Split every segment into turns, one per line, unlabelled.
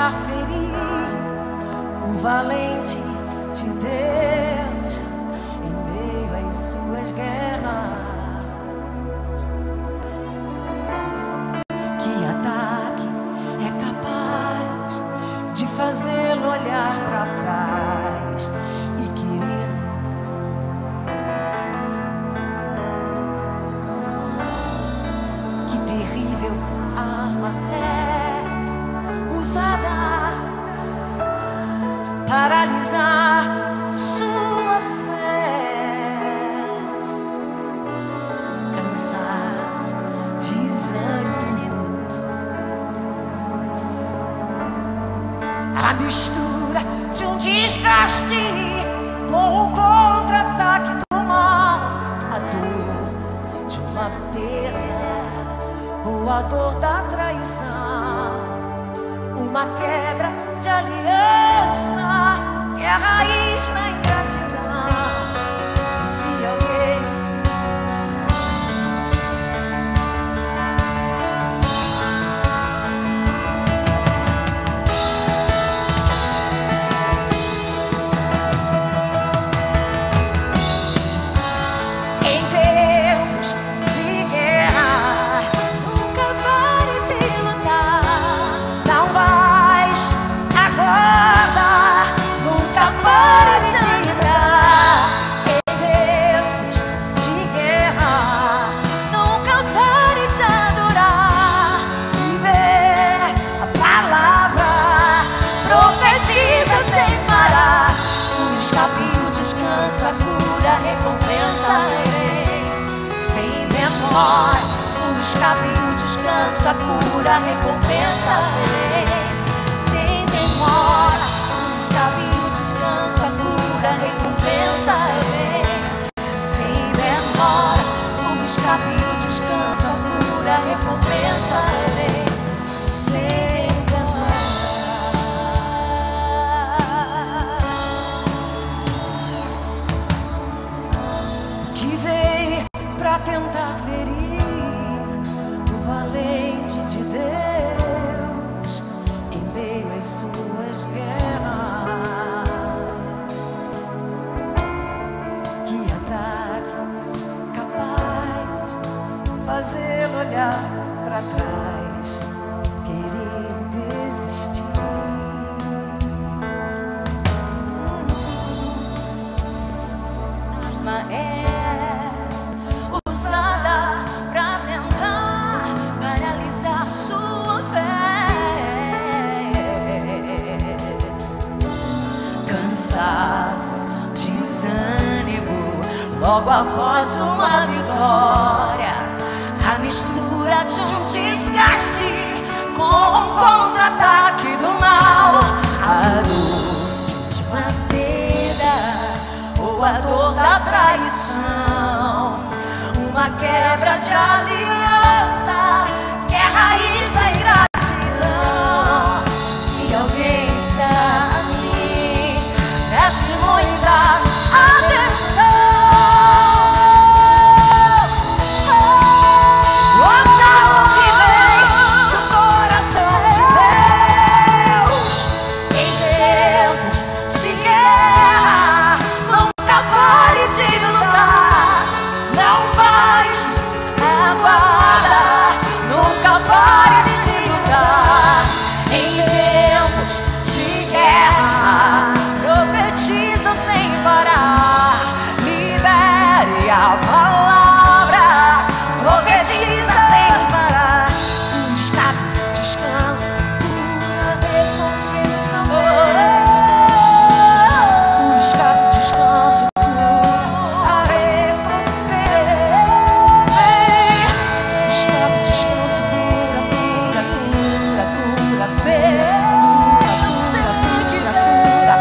tentar ferir o valente de Deus em meio às suas guerras. Que ataque é capaz de fazê-lo olhar para trás e querer que terrível arma é usada paralisar sua fé, cansaço, desânimo, a mistura de um desgaste com o contra-ataque do mal, a dor de uma perda ou a dor da traição, uma quebra de aliança que é a raiz da ingratidão. E se alguém em tempos de guerra nunca pare de lutar, não vais aguardar, nunca pare de lutar. Em tempos de guerra nunca pare de adorar, viver a palavra, profetiza sem parar. O escape, o descanso, a cura, a recompensa sem demora. O escape, o descanso, a cura, a recompensa sem demora. O escape, o descanso, a cura, a recompensa sem demora. O escape, o descanso, a cura, a recompensa sem demora. Que veio pra tentar ferir o valente de Deus em meio às suas guerras. Que ataque capaz de fazê-lo olhar pra trás, querer desistir. Arma é usada pra tentar paralisar sua fé, cansaço, desânimo, logo após uma vitória, a mistura de um desgaste com o contra-ataque do mal, a dor de uma perda ou a dor da traição, uma quebra de aliança que é a raiz da ingratidão. Se alguém está assim, preste muita atenção. Ouça o que vem do coração de Deus. Em tempos de guerra nunca pare de lutar, não vais aguardar, nunca pare de lutar. Em tempos de guerra profetiza sem parar, libere a palavra, profetiza sem parar. Um escape, descanso, cura, recompensa, um escape, descanso, cura, recompensa. Escape, descanso, cura, cura, cura, cura, fé. Eu sei que cura,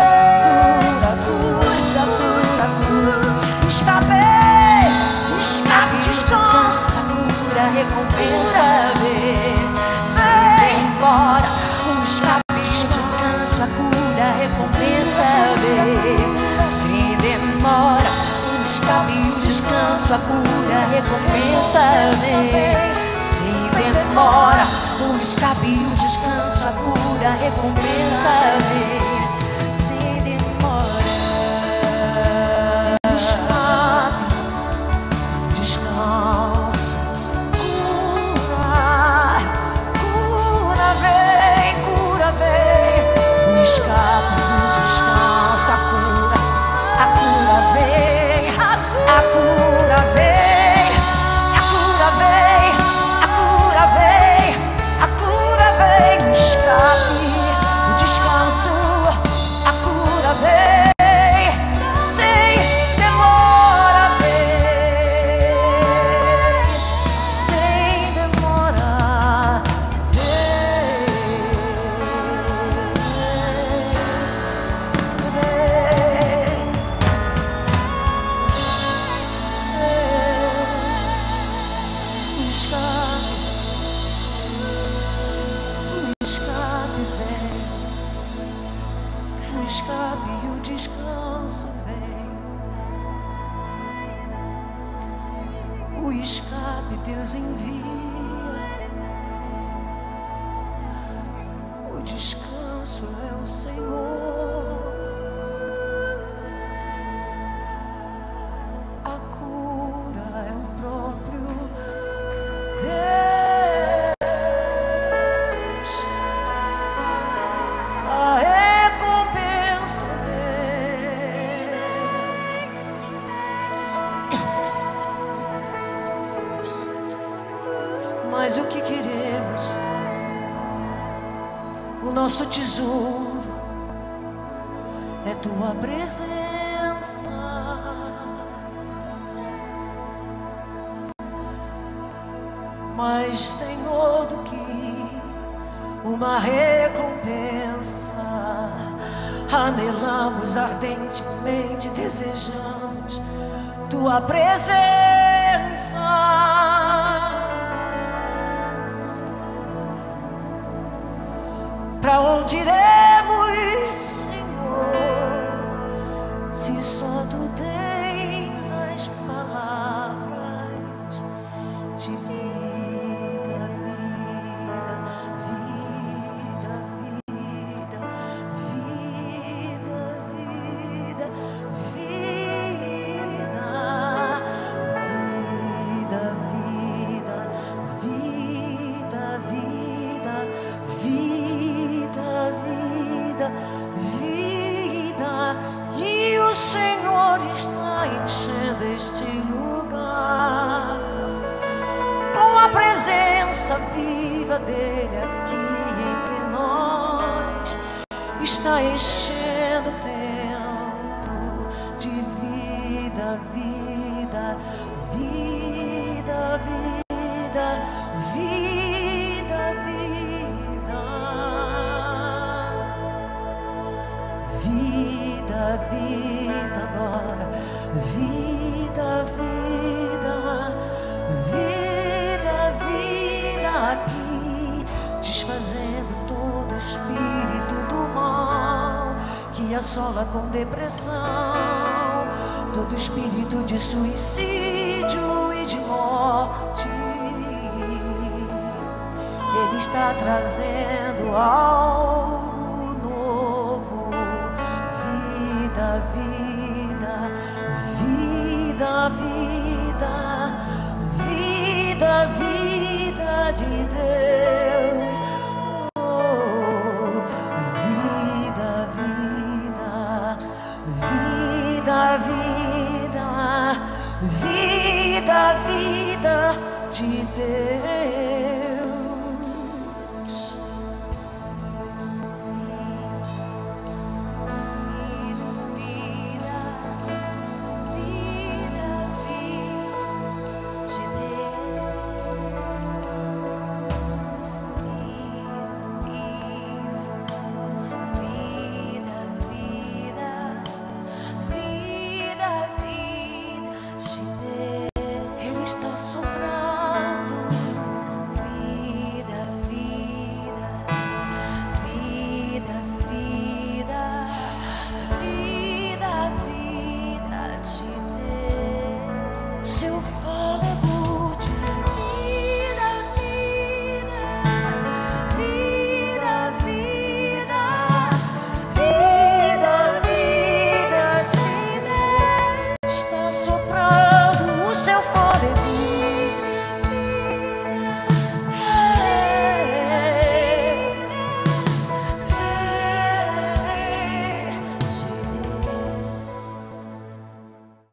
escape, descanso, cura, recompensa, sem demora. Um escape, descanso, a cura, recompensa, sem demora. Um escape, o descanso, a cura, recompensa, sem demora. Um o escape e o descanso, a cura, a recompensa vem sem demora. Escape, descanso, cura, cura vem, cura vem. O escape, o descanso, a cura vem, a cura vem, a cura vem, a cura vem, a cura vem. O escape, o descanso, a cura vem sem demora, vem sem demora, o escape vem, o escape e o descanso vem. O escape Deus envia, o descanso é o Senhor, a cura é o próprio Deus, a recompensa vem. Mas o que queremos? O nosso tesouro é tua presença. Mais, Senhor, do que uma recompensa, anelamos ardentemente, desejamos tua presença. Pra onde iremos, Senhor, se só tu tens as palavras de vida, vida, vida, vida, vida, vida, vida, vida, vida, vida, vida, vida, vida, e o Senhor está enchendo este lugar com a presença viva dele aqui entre nós. Está enchendo o tempo de vida, vida, vida, vida, vida, vida, vida, vida agora, vida, vida, vida, vida aqui, desfazendo todo espírito do mal que assola com depressão, todo espírito de suicídio e de morte. Ele está trazendo ao